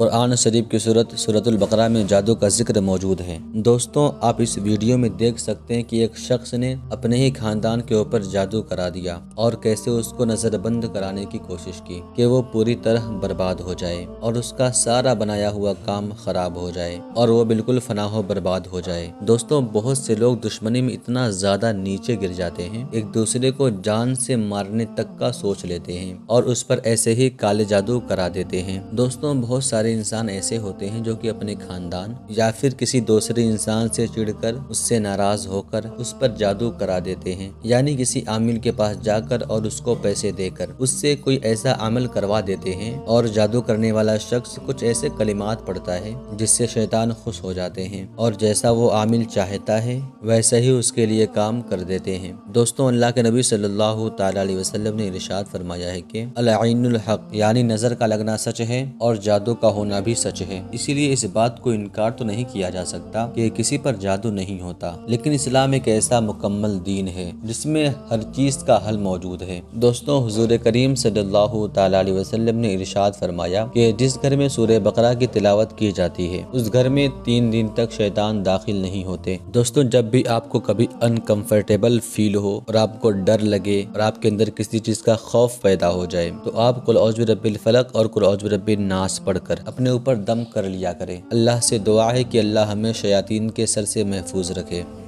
قرآن شریف کی سورۃ البقرہ میں جادو کا ذکر موجود ہے۔ دوستوں، آپ اس ویڈیو میں دیکھ سکتے ہیں کہ ایک شخص نے اپنے ہی خاندان کے اوپر جادو کرا دیا اور کیسے اس کو نظر بند کرانے کی کوشش کی کہ وہ پوری طرح برباد ہو جائے اور اس کا سارا بنایا ہوا کام خراب ہو جائے اور وہ بالکل فنا و برباد ہو جائے۔ دوستوں، بہت سے لوگ دشمنی میں اتنا زیادہ نیچے گر جاتے ہیں، ایک دوسرے کو جان سے مارنے تک کا سوچ لیتے ہیں اور اس پر ایسے ہی کالے جادو کرا دیتے ہیں۔ دوستوں، بہت سارے انسان ایسے ہوتے ہیں جو کہ اپنے خاندان یا پھر کسی دوسرے انسان سے چڑھ کر، اس سے ناراض ہو کر اس پر جادو کرا دیتے ہیں، یعنی کسی عامل کے پاس جا کر اور اس کو پیسے دے کر اس سے کوئی ایسا عمل کروا دیتے ہیں اور جادو کرنے والا شخص کچھ ایسے کلمات پڑھتا ہے جس سے شیطان خوش ہو جاتے ہیں اور جیسا وہ عامل چاہتا ہے ویسا ہی اس کے لیے کام کر دیتے ہیں۔ دوستوں، اللہ کے نبی صلی اللہ تعالی علیہ وسلم نے ارشاد فرمایا ہے کہ العین الحق، یعنی نظر کا لگنا سچ ہے اور جادو کا ہونا بھی سچ ہے۔ اسی لیے اس بات کو انکار تو نہیں کیا جا سکتا کہ کسی پر جادو نہیں ہوتا، لیکن اسلام ایک ایسا مکمل دین ہے جس میں ہر چیز کا حل موجود ہے۔ دوستوں، حضور کریم صلی اللہ تعالی علیہ وسلم نے ارشاد فرمایا کہ جس گھر میں سورہ بقرہ کی تلاوت کی جاتی ہے اس گھر میں 3 دن تک شیطان داخل نہیں ہوتے۔ دوستوں، جب بھی آپ کو کبھی انکمفرٹیبل فیل ہو اور آپ کو ڈر لگے اور آپ کے اندر کسی چیز کا خوف پیدا ہو جائے تو آپ قل اعوذ برب الفلق اور قل اعوذ برب الناس پڑھ کر اپنے اوپر دم کر لیا کریں۔ اللہ سے دعا ہے کہ اللہ ہمیں شیاطین کے سر سے محفوظ رکھے۔